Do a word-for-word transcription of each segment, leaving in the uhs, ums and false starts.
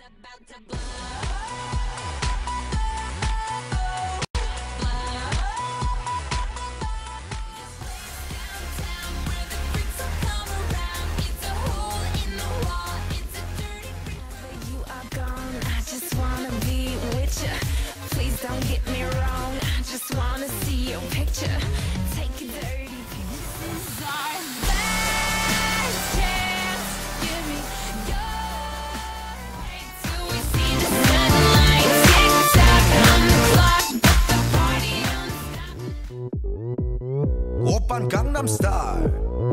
Oppan Gangnam Style.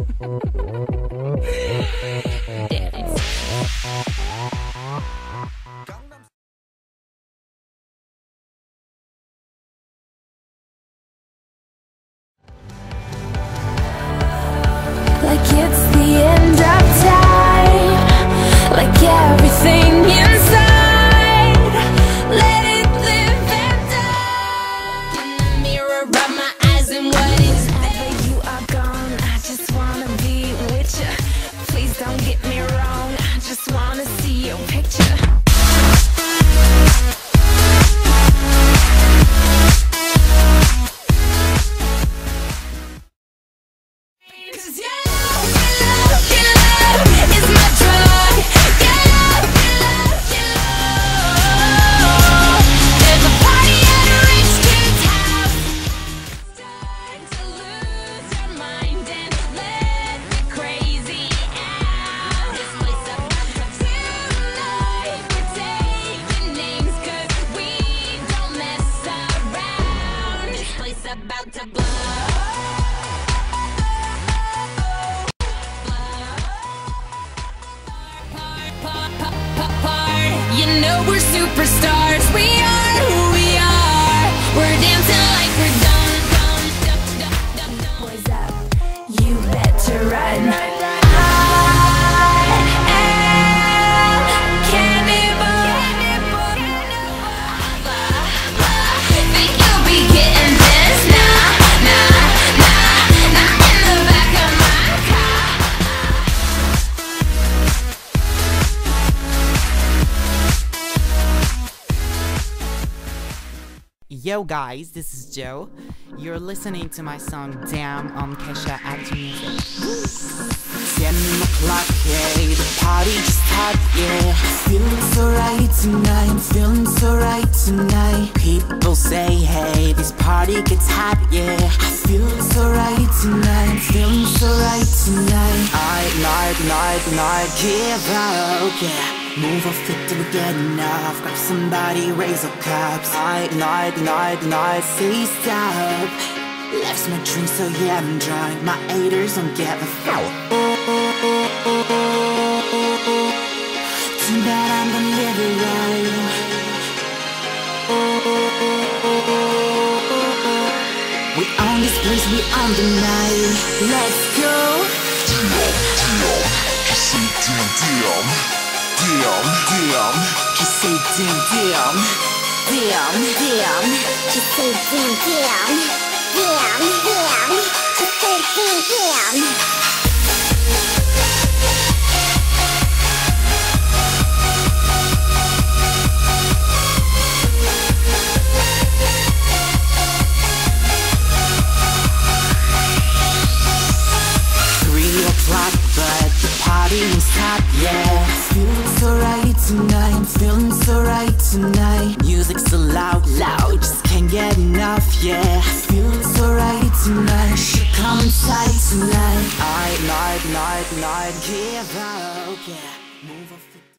Like it's the end of time, like everything inside, let it live and die. In the mirror of my eyes and what is there? You are gone, I just wanna be with you. Please don't get me wrong, I just wanna see your picture. About to blow. You know we're superstars. We are who we are. We're dancing like we're done, done, done, done, done, done. Boys up, you better run. Yo guys, this is Joe. You're listening to my song Damn on Kesha Acting Music. ten o'clock, yeah, the party just started, yeah. Feeling so right tonight, feeling so right tonight. People say, hey, this party gets hot, yeah. Feeling so right tonight, feeling so right tonight. I, night, night, night, give up, yeah. Move off it till we get enough. Grab somebody, raise up cups. Night, night, night, night, say stop. Left my drink, so yeah, I'm drunk. My haters don't get a fuck. Too bad I'm gonna live it right. We own this place, we own the night. Let's go. Just say damn, damn. Damn, damn. Just say damn, damn. Damn, damn. Just say damn, damn. Damn, damn. Just say damn, damn. But the party won't stop, yeah. Feeling so right tonight, feeling so right tonight. Music's so loud, loud, just can't get enough, yeah. Feeling so right tonight, should come inside tonight. I, night, night, night, give up, yeah. Move off it.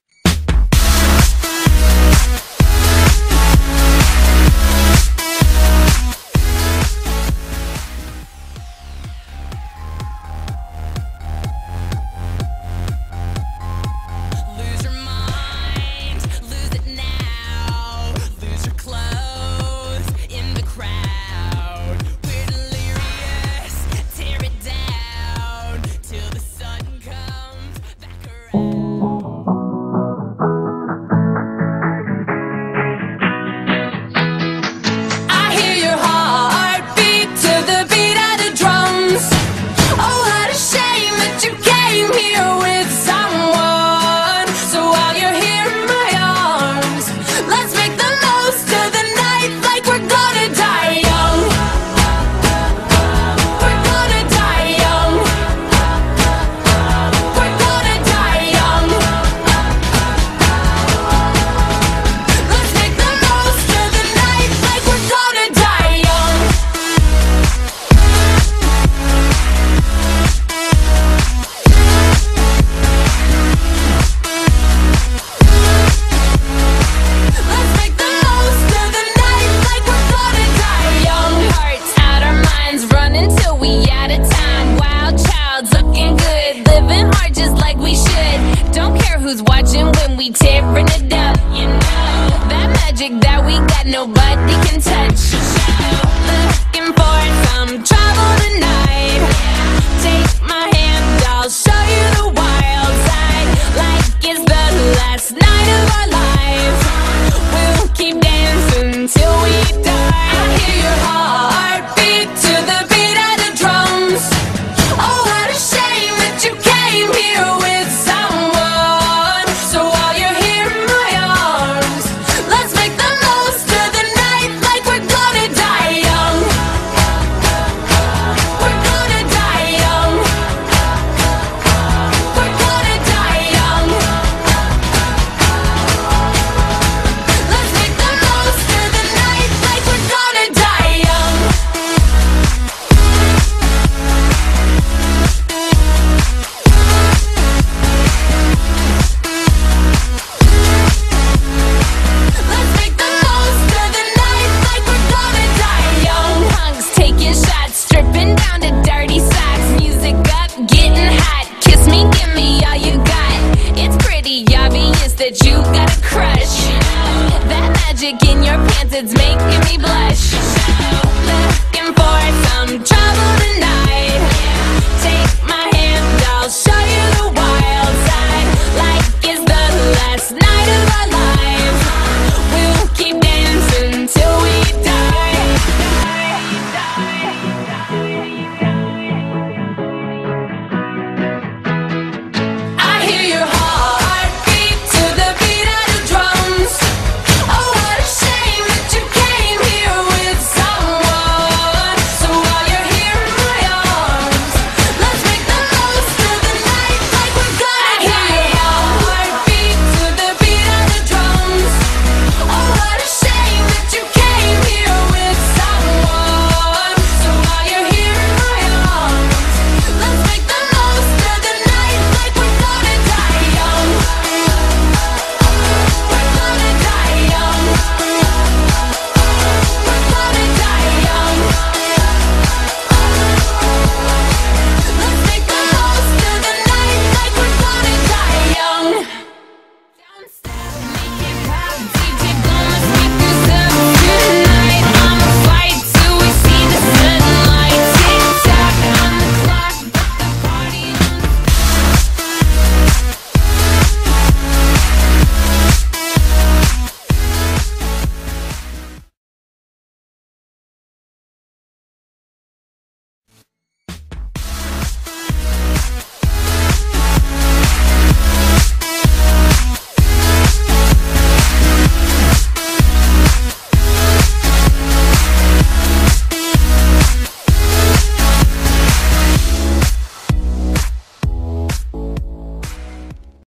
that you got a crush. That magic in your pants, it's making me blush. Looking for some trouble